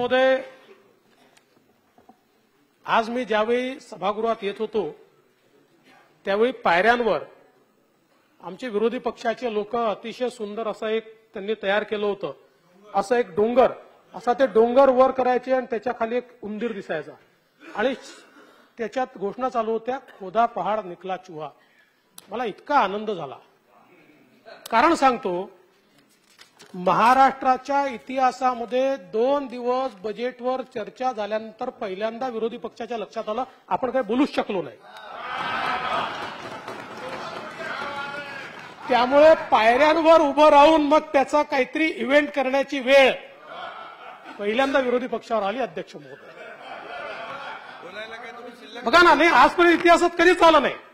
महोदय, आज मी ज्यावेळी सभागृहात येत होतो त्यावेळी पायऱ्यांवर आमचे विरोधी पक्षाचे लोक अतिशय सुंदर असं एक त्यांनी तयार केलं होतं, असं एक डोंगर, असा ते डोंगर वर करायचे आणि त्याच्या खाली एक उंदीर दिसायचा आणि त्याच्यात घोषणा चालू होत्या, खोदा पहाड निकला चुहा. मला इतका आनंद झाला. कारण सांगतो, महाराष्ट्राच्या इतिहासामध्ये 2 दिवस बजेटवर चर्चा झाल्यानंतर पहिल्यांदा विरोधी पक्षाच्या लक्षात आलं आपण काही बोलूच शकलो नाही. त्यामुळे पायऱ्यांवर उभं राहून मग त्याचा काहीतरी इव्हेंट करण्याची वेळ पहिल्यांदा विरोधी पक्षावर आली. अध्यक्ष महोदय, बघा ना, नाही आजपर्यंत इतिहासात कधीच झालं नाही.